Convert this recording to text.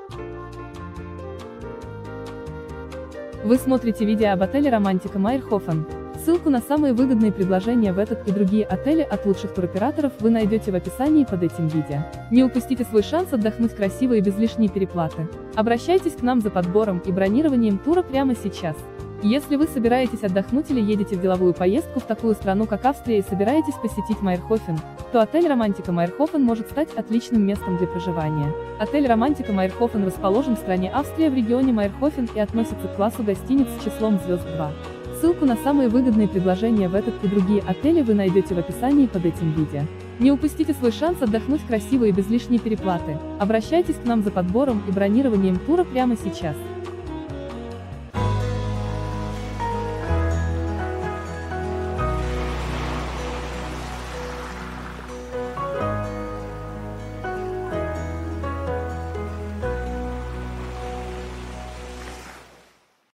Вы смотрите видео об отеле Романтика Майерхофен. Ссылку на самые выгодные предложения в этот и другие отели от лучших туроператоров вы найдете в описании под этим видео. Не упустите свой шанс отдохнуть красиво и без лишней переплаты. Обращайтесь к нам за подбором и бронированием тура прямо сейчас. Если вы собираетесь отдохнуть или едете в деловую поездку в такую страну, как Австрия, и собираетесь посетить Майерхофен, то отель Романтика Майерхофен может стать отличным местом для проживания. Отель Романтика Майерхофен расположен в стране Австрия в регионе Майерхофен и относится к классу гостиниц с числом звезд 2. Ссылку на самые выгодные предложения в этот и другие отели вы найдете в описании под этим видео. Не упустите свой шанс отдохнуть красиво и без лишней переплаты. Обращайтесь к нам за подбором и бронированием тура прямо сейчас.